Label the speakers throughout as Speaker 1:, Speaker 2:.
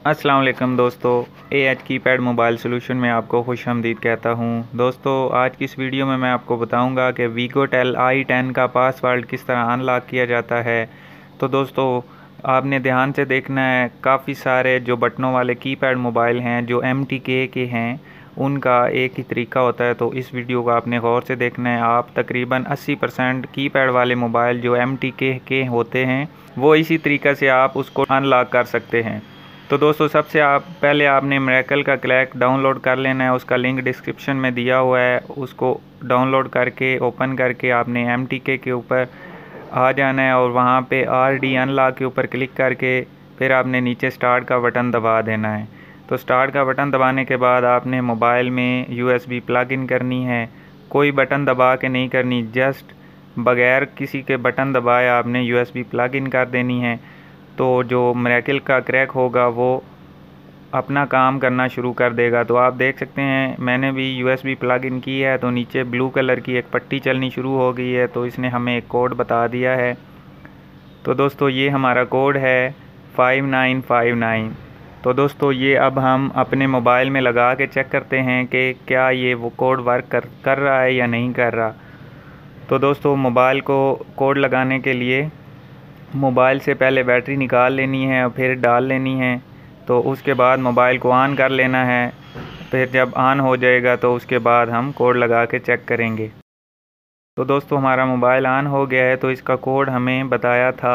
Speaker 1: अस्सलाम वालेकुम दोस्तों, एएच कीपैड मोबाइल सॉल्यूशन में आपको खुशामदीद कहता हूं। दोस्तों, आज की इस वीडियो में मैं आपको बताऊंगा कि वीगोटेल i10 का पासवर्ड किस तरह अनलॉक किया जाता है। तो दोस्तों, आपने ध्यान से देखना है, काफ़ी सारे जो बटनों वाले कीपैड मोबाइल हैं जो MTK के हैं उनका एक ही तरीका होता है। तो इस वीडियो को आपने गौर से देखना है। आप तकरीबन 80% कीपैड वाले मोबाइल जो MTK के होते हैं वो इसी तरीक़े से आप उसको अनलॉक कर सकते हैं। तो दोस्तों, सबसे पहले आपने मिरेकल का क्रैक डाउनलोड कर लेना है। उसका लिंक डिस्क्रिप्शन में दिया हुआ है। उसको डाउनलोड करके ओपन करके आपने MTK के ऊपर आ जाना है और वहाँ पे RD अनलॉक के ऊपर क्लिक करके फिर आपने नीचे स्टार्ट का बटन दबा देना है। तो स्टार्ट का बटन दबाने के बाद आपने मोबाइल में USB प्लग इन करनी है। कोई बटन दबा के नहीं करनी, जस्ट बग़ैर किसी के बटन दबाए आपने USB प्लग इन कर देनी है। तो जो मिरेकल का क्रैक होगा वो अपना काम करना शुरू कर देगा। तो आप देख सकते हैं मैंने भी USB प्लग इन की है तो नीचे ब्लू कलर की एक पट्टी चलनी शुरू हो गई है। तो इसने हमें एक कोड बता दिया है। तो दोस्तों, ये हमारा कोड है 5959। तो दोस्तों, ये अब हम अपने मोबाइल में लगा के चेक करते हैं कि क्या ये वो कोड वर्क कर रहा है या नहीं कर रहा। तो दोस्तों, मोबाइल को कोड लगाने के लिए मोबाइल से पहले बैटरी निकाल लेनी है और फिर डाल लेनी है। तो उसके बाद मोबाइल को ऑन कर लेना है। फिर जब ऑन हो जाएगा तो उसके बाद हम कोड लगा के चेक करेंगे। तो दोस्तों, हमारा मोबाइल ऑन हो गया है। तो इसका कोड हमें बताया था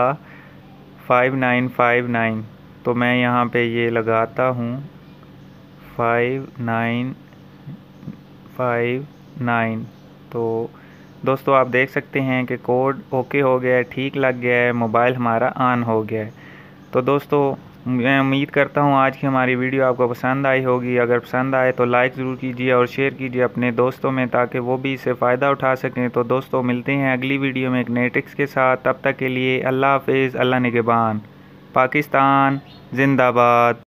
Speaker 1: 5959। तो मैं यहाँ पे ये लगाता हूँ 5959। तो दोस्तों, आप देख सकते हैं कि कोड ओके हो गया है, ठीक लग गया है, मोबाइल हमारा ऑन हो गया है। तो दोस्तों, मैं उम्मीद करता हूँ आज की हमारी वीडियो आपको पसंद आई होगी। अगर पसंद आए तो लाइक ज़रूर कीजिए और शेयर कीजिए अपने दोस्तों में, ताकि वो भी इससे फ़ायदा उठा सकें। तो दोस्तों, मिलते हैं अगली वीडियो में एक नए टिप्स के साथ। तब तक के लिए अल्लाह हाफिज़, अल्लाह निगहबान। पाकिस्तान जिंदाबाद।